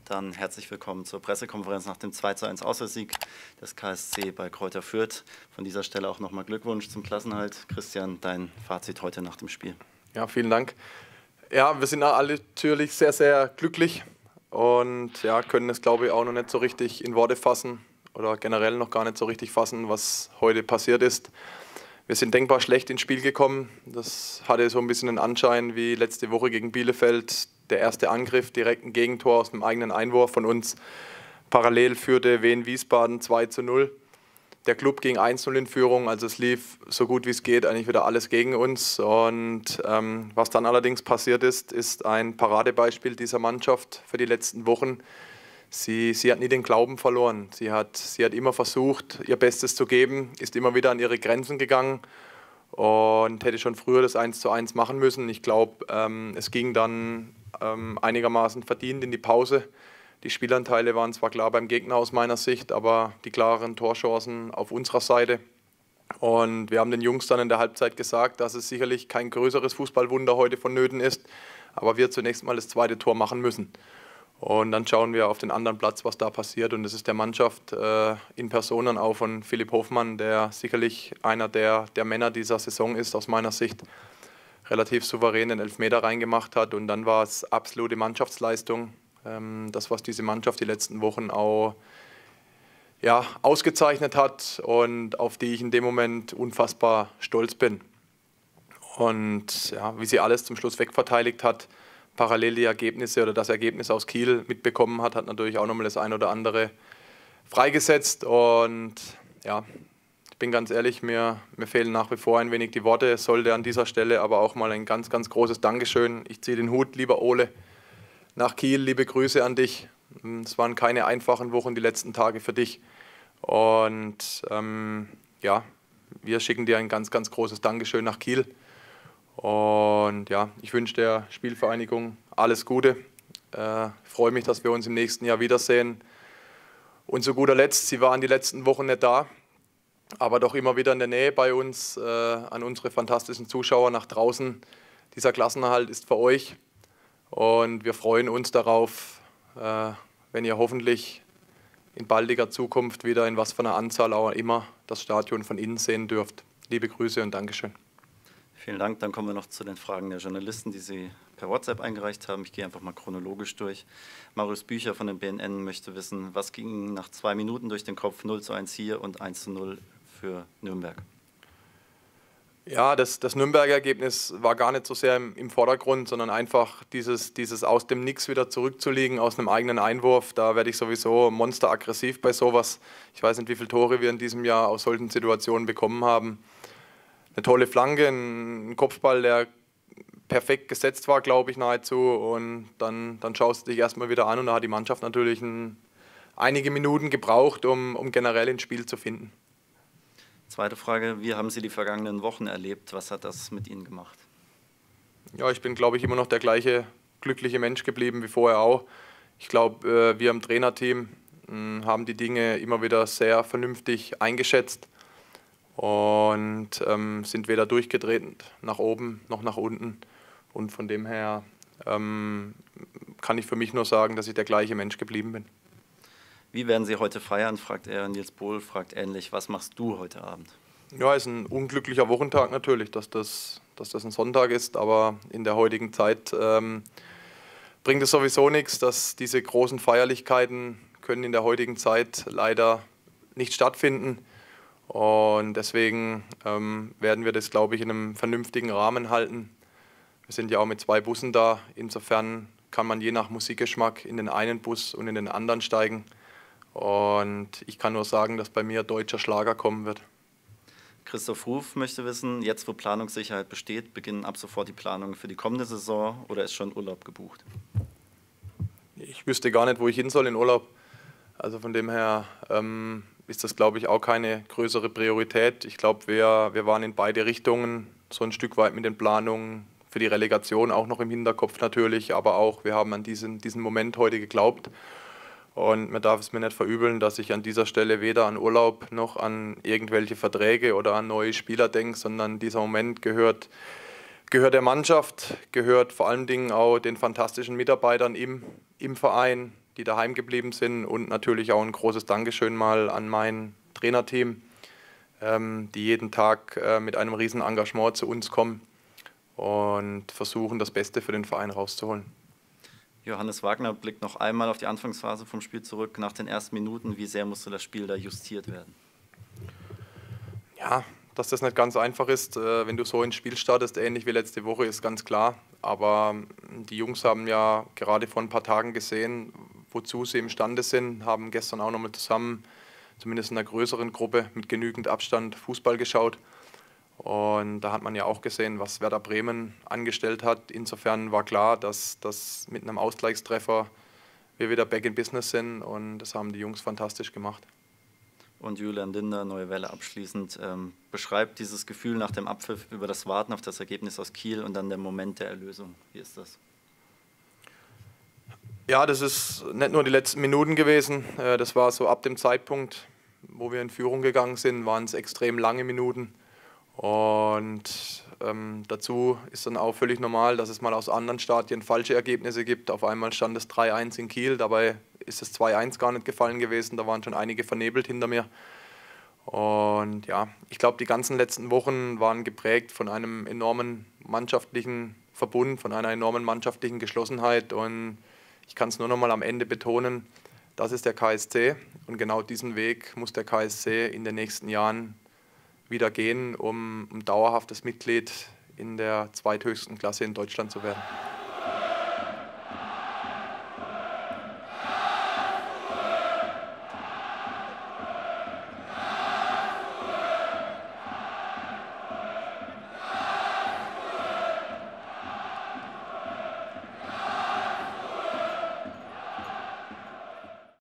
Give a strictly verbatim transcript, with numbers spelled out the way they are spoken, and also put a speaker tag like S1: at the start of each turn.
S1: Dann herzlich willkommen zur Pressekonferenz nach dem zwei zu eins Auswärtssieg des K S C bei Greuther Fürth. Von dieser Stelle auch nochmal Glückwunsch zum Klassenerhalt. Christian, dein Fazit heute nach dem Spiel.
S2: Ja, vielen Dank. Ja, wir sind alle natürlich sehr, sehr glücklich und ja, können es, glaube ich, auch noch nicht so richtig in Worte fassen oder generell noch gar nicht so richtig fassen, was heute passiert ist. Wir sind denkbar schlecht ins Spiel gekommen. Das hatte so ein bisschen den Anschein wie letzte Woche gegen Bielefeld. Der erste Angriff, direkt ein Gegentor aus dem eigenen Einwurf von uns. Parallel führte Wien Wiesbaden zwei zu null. Der Club ging eins zu null in Führung, also es lief so gut wie es geht, eigentlich wieder alles gegen uns. Und ähm, was dann allerdings passiert ist, ist ein Paradebeispiel dieser Mannschaft für die letzten Wochen. Sie, sie hat nie den Glauben verloren. Sie hat, sie hat immer versucht, ihr Bestes zu geben, ist immer wieder an ihre Grenzen gegangen und hätte schon früher das eins zu eins machen müssen. Ich glaube, ähm, es ging dann ähm, einigermaßen verdient in die Pause. Die Spielanteile waren zwar klar beim Gegner aus meiner Sicht, aber die klaren Torchancen auf unserer Seite. Und wir haben den Jungs dann in der Halbzeit gesagt, dass es sicherlich kein größeres Fußballwunder heute vonnöten ist, aber wir zunächst mal das zweite Tor machen müssen. Und dann schauen wir auf den anderen Platz, was da passiert. Und das ist der Mannschaft äh, in Personen auch von Philipp Hofmann, der sicherlich einer der, der Männer dieser Saison ist, aus meiner Sicht. Relativ souverän den Elfmeter reingemacht hat. Und dann war es absolute Mannschaftsleistung. Ähm, das, was diese Mannschaft die letzten Wochen auch ja, ausgezeichnet hat und auf die ich in dem Moment unfassbar stolz bin. Und ja, wie sie alles zum Schluss wegverteidigt hat, parallel die Ergebnisse oder das Ergebnis aus Kiel mitbekommen hat, hat natürlich auch nochmal das ein oder andere freigesetzt. Und ja, ich bin ganz ehrlich, mir, mir fehlen nach wie vor ein wenig die Worte. Es sollte an dieser Stelle aber auch mal ein ganz, ganz großes Dankeschön. Ich ziehe den Hut, lieber Ole, nach Kiel. Liebe Grüße an dich. Es waren keine einfachen Wochen, die letzten Tage für dich. Und ähm, ja, wir schicken dir ein ganz, ganz großes Dankeschön nach Kiel. Und ja, ich wünsche der Spielvereinigung alles Gute. Äh, freue mich, dass wir uns im nächsten Jahr wiedersehen. Und zu guter Letzt, Sie waren die letzten Wochen nicht da, aber doch immer wieder in der Nähe bei uns, äh, an unsere fantastischen Zuschauer nach draußen. Dieser Klassenerhalt ist für euch und wir freuen uns darauf, äh, wenn ihr hoffentlich in baldiger Zukunft wieder in was für einer Anzahl auch immer das Stadion von innen sehen dürft. Liebe Grüße und Dankeschön.
S1: Vielen Dank. Dann kommen wir noch zu den Fragen der Journalisten, die Sie per WhatsApp eingereicht haben. Ich gehe einfach mal chronologisch durch. Marius Bücher von den B N N möchte wissen, was ging Ihnen nach zwei Minuten durch den Kopf? null zu eins hier und eins zu null für Nürnberg.
S2: Ja, das, das Nürnberger Ergebnis war gar nicht so sehr im, im Vordergrund, sondern einfach dieses, dieses aus dem Nix wieder zurückzulegen, aus einem eigenen Einwurf. Da werde ich sowieso monsteraggressiv bei sowas. Ich weiß nicht, wie viele Tore wir in diesem Jahr aus solchen Situationen bekommen haben. Eine tolle Flanke, ein Kopfball, der perfekt gesetzt war, glaube ich, nahezu. Und dann, dann schaust du dich erstmal wieder an und da hat die Mannschaft natürlich ein, einige Minuten gebraucht, um, um generell ins Spiel zu finden.
S1: Zweite Frage, wie haben Sie die vergangenen Wochen erlebt? Was hat das mit Ihnen gemacht?
S2: Ja, ich bin, glaube ich, immer noch der gleiche glückliche Mensch geblieben wie vorher auch. Ich glaube, wir im Trainerteam haben die Dinge immer wieder sehr vernünftig eingeschätzt und ähm, sind weder durchgedreht nach oben noch nach unten. Und von dem her ähm, kann ich für mich nur sagen, dass ich der gleiche Mensch geblieben bin.
S1: Wie werden Sie heute feiern, fragt er. Nils Bohl fragt ähnlich, was machst du heute Abend?
S2: Ja, ist ein unglücklicher Wochentag natürlich, dass das, dass das ein Sonntag ist, aber in der heutigen Zeit ähm, bringt es sowieso nichts, dass diese großen Feierlichkeiten können in der heutigen Zeit leider nicht stattfinden. Und deswegen ähm, werden wir das, glaube ich, in einem vernünftigen Rahmen halten. Wir sind ja auch mit zwei Bussen da, insofern kann man je nach Musikgeschmack in den einen Bus und in den anderen steigen. Und ich kann nur sagen, dass bei mir deutscher Schlager kommen wird.
S1: Christoph Ruf möchte wissen, jetzt wo Planungssicherheit besteht, beginnen ab sofort die Planungen für die kommende Saison oder ist schon Urlaub gebucht?
S2: Ich wüsste gar nicht, wo ich hin soll in Urlaub. Also von dem her ähm, ist das, glaube ich, auch keine größere Priorität. Ich glaube, wir, wir waren in beide Richtungen so ein Stück weit mit den Planungen für die Relegation auch noch im Hinterkopf natürlich, aber auch wir haben an diesen, diesen Moment heute geglaubt. Und man darf es mir nicht verübeln, dass ich an dieser Stelle weder an Urlaub noch an irgendwelche Verträge oder an neue Spieler denke, sondern dieser Moment gehört, gehört der Mannschaft, gehört vor allen Dingen auch den fantastischen Mitarbeitern im, im Verein, die daheim geblieben sind und natürlich auch ein großes Dankeschön mal an mein Trainerteam, ähm, die jeden Tag äh, mit einem riesen Engagement zu uns kommen und versuchen, das Beste für den Verein rauszuholen.
S1: Johannes Wagner blickt noch einmal auf die Anfangsphase vom Spiel zurück. Nach den ersten Minuten, wie sehr musste das Spiel da justiert werden?
S2: Ja, dass das nicht ganz einfach ist, äh, wenn du so ins Spiel startest, ähnlich wie letzte Woche, ist ganz klar. Aber die Jungs haben ja gerade vor ein paar Tagen gesehen, wozu sie imstande sind, haben gestern auch nochmal zusammen, zumindest in einer größeren Gruppe, mit genügend Abstand Fußball geschaut. Und da hat man ja auch gesehen, was Werder Bremen angestellt hat. Insofern war klar, dass, dass mit einem Ausgleichstreffer wir wieder back in business sind und das haben die Jungs fantastisch gemacht.
S1: Und Julian Linder, Neue Welle abschließend, ähm, beschreibt dieses Gefühl nach dem Abpfiff über das Warten auf das Ergebnis aus Kiel und dann der Moment der Erlösung. Wie ist das?
S2: Ja, das ist nicht nur die letzten Minuten gewesen. Das war so ab dem Zeitpunkt, wo wir in Führung gegangen sind, waren es extrem lange Minuten. Und ähm, dazu ist dann auch völlig normal, dass es mal aus anderen Stadien falsche Ergebnisse gibt. Auf einmal stand es drei eins in Kiel, dabei ist es zwei eins gar nicht gefallen gewesen, da waren schon einige vernebelt hinter mir. Und ja, ich glaube, die ganzen letzten Wochen waren geprägt von einem enormen mannschaftlichen Verbund, von einer enormen mannschaftlichen Geschlossenheit. Und ich kann es nur noch mal am Ende betonen, das ist der K S C. Und genau diesen Weg muss der K S C in den nächsten Jahren wieder gehen, um, um dauerhaftes Mitglied in der zweithöchsten Klasse in Deutschland zu werden.